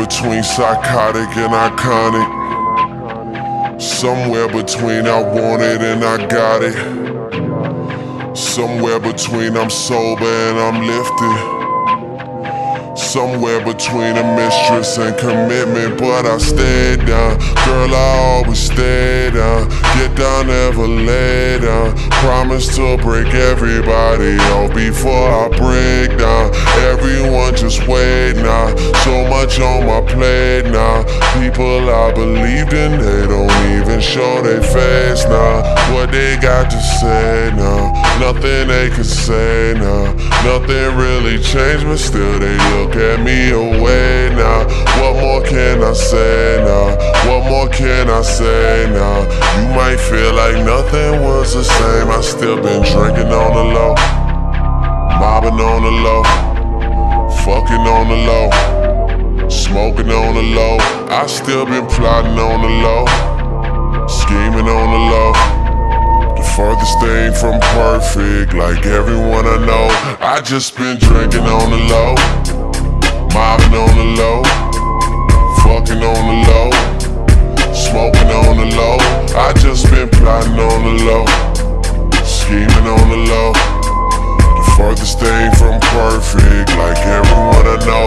between psychotic and iconic. Somewhere between I want it and I got it. Somewhere between I'm sober and I'm lifted. Somewhere between a mistress and commitment, but I stayed down. Girl, I always stay down. Get down, never lay down. Promise to break everybody off before I break down. Everyone just wait now. So much on my plate now. People I believed in, they don't even show their face now. What they got to say now? Nothing they can say now. Nothing really changed, but still they look at me away now. What more can I say now? What more can I say now? You might feel like nothing was the same. I still been drinking on the low, mobbing on the low, fucking on the low, smoking on the low. I still been plotting on the low, scheming on the low. The furthest thing from perfect, like everyone I know. I just been drinking on the low, mobbing on the low, fucking on the low, smoking on the low. I just been plotting on the low, scheming on the low. The furthest thing from perfect, like everyone I know.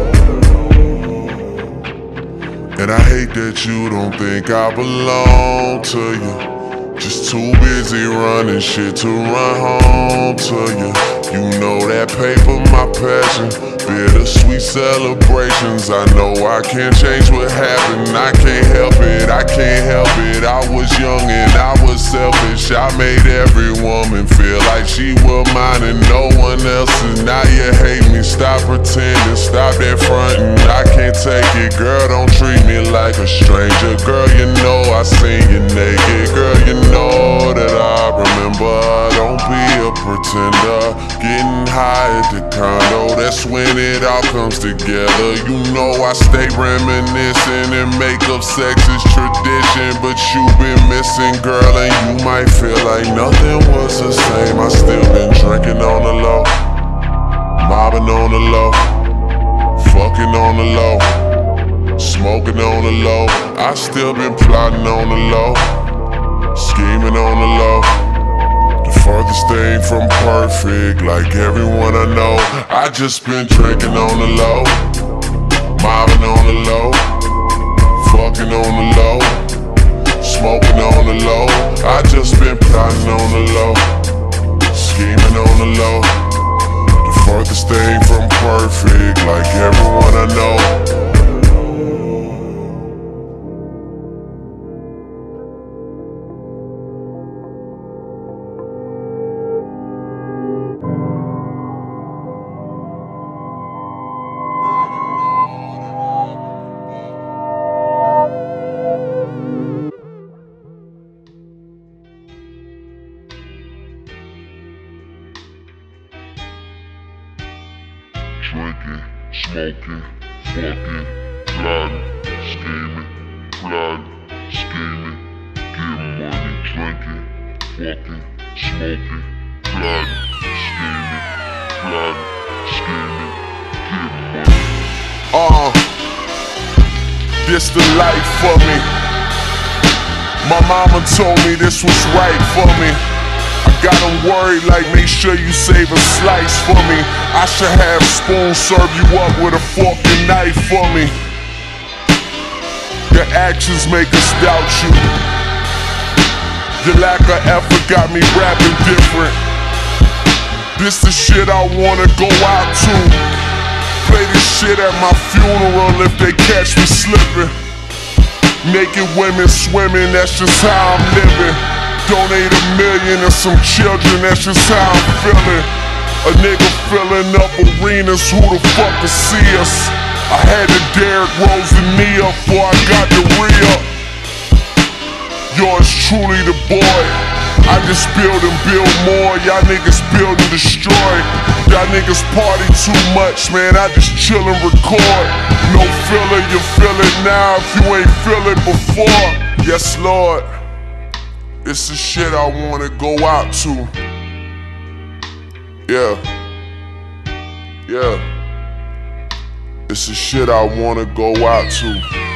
And I hate that you don't think I belong to you. Just too busy running shit to run home to you. You know that paper, my passion. Bittersweet celebrations. I know I can't change what happened. I can't help it, I can't help it. I was young and I was selfish. I made every woman feel like she was mine and no one else's. Now you hate me, stop pretending, stop that frontin'. I can't take it, girl, don't treat me like a stranger. Girl, you know I seen you naked. Girl, you know that I remember. Don't be a pretender. Getting high at the condo, that's when it all comes together. You know I stay reminiscing and make up sex is tradition. But you been missing, girl, and you might feel like nothing was the same. I still been drinking on the low, mobbing on the low, fucking on the low, smoking on the low. I still been plotting on the low, scheming on the low. The furthest thing from perfect, like everyone I know. I just been drinking on the low, mobbing on the low, fucking on the low, smoking on the low. I just been plotting on the low, scheming on the low. The furthest thing from perfect, like everyone I know. Drinking, smoking, fucking, plotting, scheming, plotting, scheming, getting money, drinking, fucking, smoking, plotting, scheming, plotting, scheming, getting money. This the life for me. My mama told me this was right for me. I got them worried like make sure you save a slice for me. I should have spoon serve you up with a fork and knife for me. Your actions make us doubt you. Your lack of effort got me rapping different. This the shit I wanna go out to. Play this shit at my funeral if they catch me slipping. Naked women swimming, that's just how I'm living. Donate $1 million to some children, that's just how I'm feeling. A nigga filling up arenas, who the fuck will see us? I had to Derrick Rose the knee up before I got the re-up. Yours truly the boy. I just build and build more, y'all niggas build and destroy. Y'all niggas party too much, man, I just chill and record. No filler, you feel it now if you ain't feel it before. Yes, Lord. It's the shit I wanna go out to. Yeah. Yeah. It's the shit I wanna go out to.